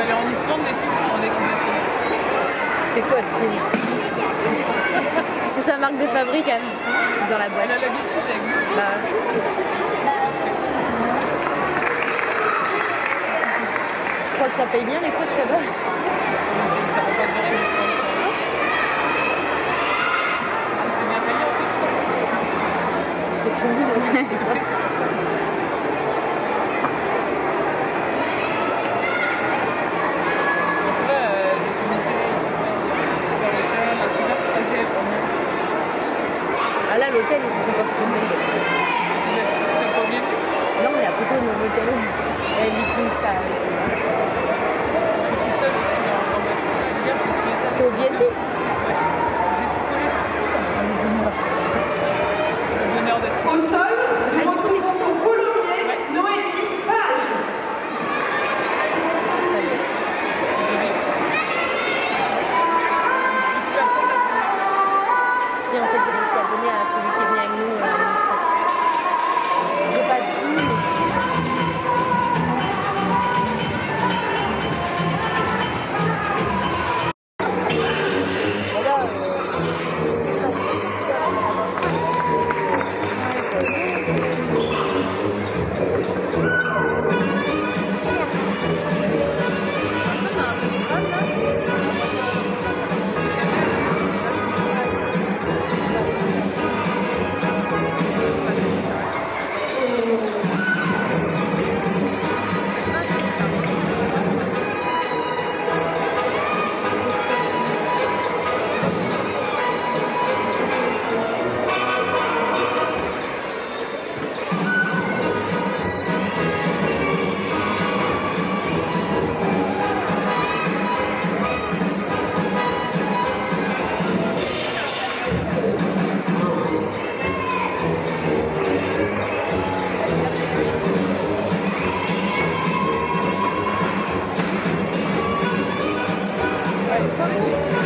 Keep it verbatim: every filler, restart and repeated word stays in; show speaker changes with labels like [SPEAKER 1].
[SPEAKER 1] aller en Islande, les filles, parce qu'on est équipe nationale.
[SPEAKER 2] C'est quoi le film? C'est sa marque de fabrique, Anne, dans la boîte.
[SPEAKER 1] Elle a l'habitude avec nous.
[SPEAKER 2] Bah. Je crois que ça paye bien les coachs là-bas.
[SPEAKER 1] Ça va pas durer l'Islande. C'était bien payé en plus.
[SPEAKER 2] C'est fou. Ah là, l'hôtel, ils se sont pas filmés. Non, mais à côté de mon hôtel, elle dit ça. T'es au B and B?
[SPEAKER 3] Au sol, nous retrouvons son coulommier, Noémie Page.
[SPEAKER 2] Si en fait j'ai réussi à donner à celui qui est venu avec nous euh, administratif. J'ai pas tout, mais...
[SPEAKER 1] Ouais.